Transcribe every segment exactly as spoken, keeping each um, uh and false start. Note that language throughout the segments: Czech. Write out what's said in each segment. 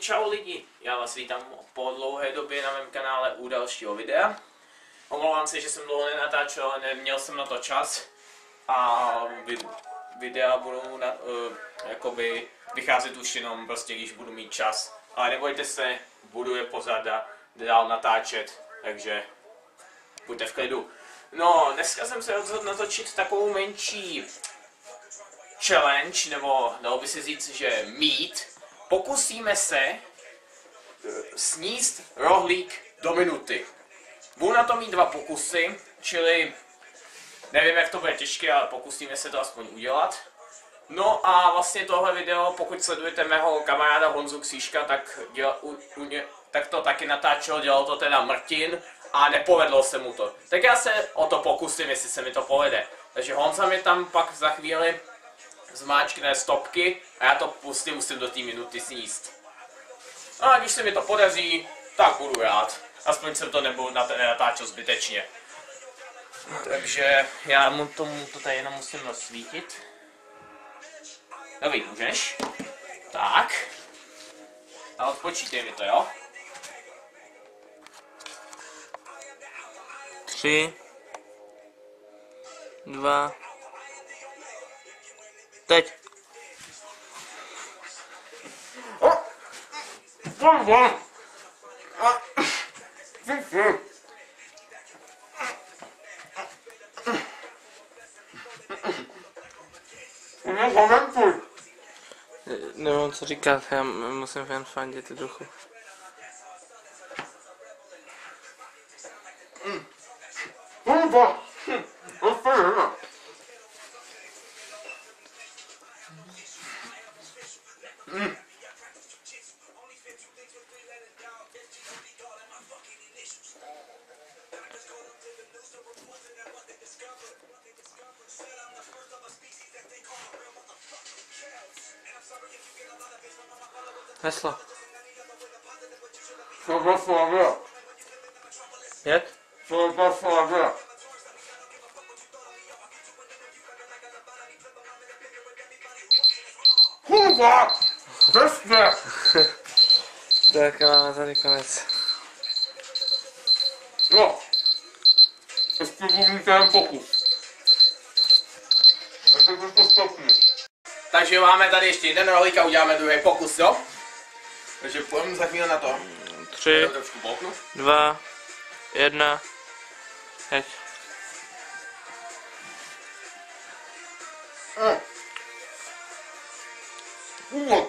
Čau lidi, já vás vítám po dlouhé době na mém kanále u dalšího videa. Omlouvám se, že jsem dlouho nenatáčel, ale neměl jsem na to čas. A videa budou na, uh, jakoby vycházet už jenom prostě, když budu mít čas. Ale nebojte se, budu je pořád dál natáčet, takže buďte v klidu. No, dneska jsem se rozhodl natočit takovou menší challenge, nebo dalo by se říct, že meet. Pokusíme se sníst rohlík do minuty. Budu na to mít dva pokusy, čili nevím, jak to bude těžké, ale pokusíme se to aspoň udělat. No a vlastně tohle video, pokud sledujete mého kamaráda Honzu Křížka, tak, děla, u, u ně, tak to taky natáčel, dělal to teda Martin a nepovedlo se mu to. Tak já se o to pokusím, jestli se mi to povede. Takže Honza mi tam pak za chvíli zmáčkne stopky a já to prostě musím do té minuty sníst. A když se mi to podaří, tak budu rád. Aspoň jsem to nebudu natáčel zbytečně. Takže já mu tomu to tady jenom musím rozsvítit. Dobrý, můžeš? Tak. A odpočítej mi to, jo? Tři. Dva. Teď. Nevím, co říkat, já musím jen fandit trochu. Heslo. Jak? Kurva! Přesně! Tak máme tady konec. Jo. Ještě budu ten pokus. Takže to stopnu. Takže máme tady ještě jeden rohlík a uděláme druhý pokus, jo? Takže půjdeme za chvíli na to. Tři, dva, jedna, teď. Mm. Mm.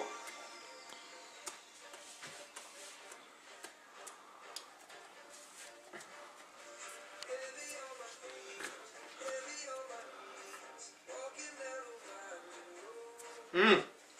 Mm.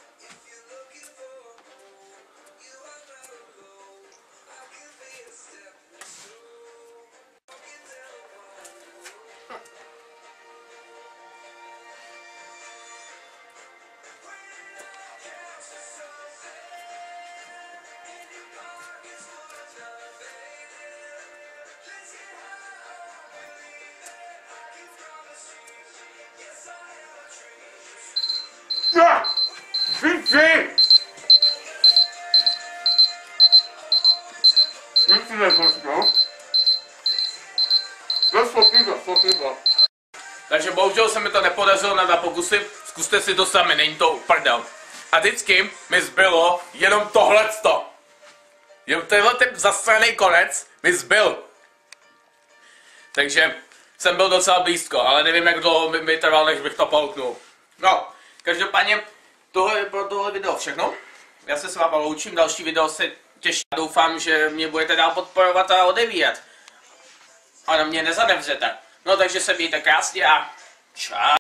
Ja! Fifi! Nic si nepočkal? Bez popiva, popiva. Takže bohužel se mi to nepodařilo na dva pokusy, zkuste si to sami, není to prdel. A vždycky mi zbylo jenom tohleto. Jenom tenhle ten zasraný konec mi zbyl. Takže jsem byl docela blízko, ale nevím, jak dlouho by mi trval, než bych to polknul. No. Každopádně tohle je pro tohle video všechno. Já se s váma loučím, další video se těší. Doufám, že mě budete dál podporovat a odebírat. A na mě nezadevřete. No takže se mějte krásně a čau.